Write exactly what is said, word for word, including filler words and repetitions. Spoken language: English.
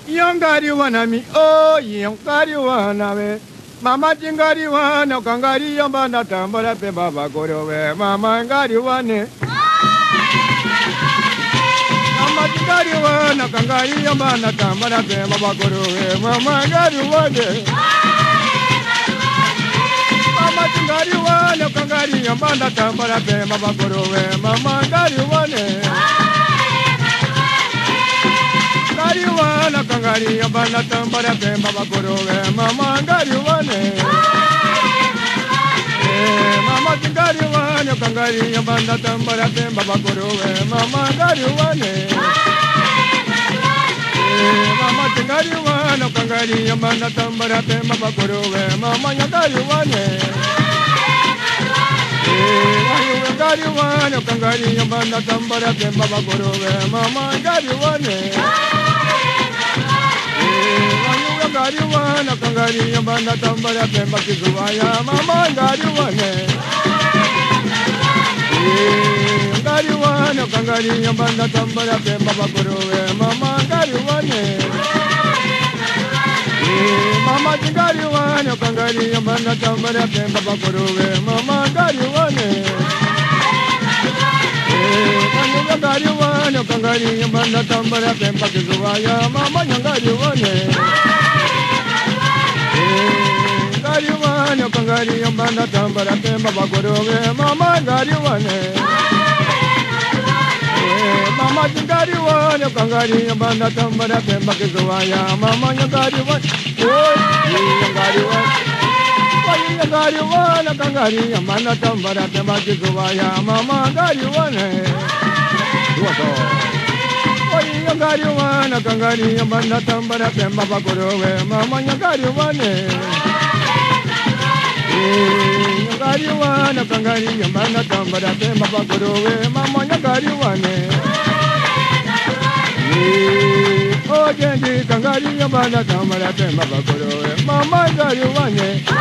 Yongari wana mi oh yongari wana we mama jingari wana kangari yamba na tambara pe baba goro we mama ngari wane mama jingari wana kangari yamba na tambara pe baba goro we mama ngari wane mama jingari wana kangari yamba na tambara pe baba goro we mama ngari wane Ngari wana kangari yambana tambara pe baba goro we mama ngari wane mama ngari wana kangari yambana tambara pe baba goro we mama ngari wane mama ngari wana kangari yambana tambara pe baba goro we mama ngari wane ngari wana kangari yambana tambara pe baba goro we mama ngari wane Ngari wana kangari yambana tambara pemba kizubaya mama ngari wane Ngari wana kangari yambana tambara pemba bakorowe mama ngari wane Mama ngari wana kangari yambana tambara pemba bakorowe mama ngari wane Ngari wana kangari yambana tambara pemba kizubaya mama ngari wane Ngari wane kangari yambana tambara pemba bakorowe mama ngari wane Mama ngari wane kangari yambana tambara pemba kizubaya mama ngari wane Ngari wane Ngari wane kangari yambana tambara pemba kizubaya mama ngari wane Ngari wane kangari yambana tambara pemba bakorowe mama ngari wane Ngari wane kangari yambana tambara pemba bakorowe mama ngari wane Oh jendi kangari yambana tambara pemba bakorowe mama ngari wane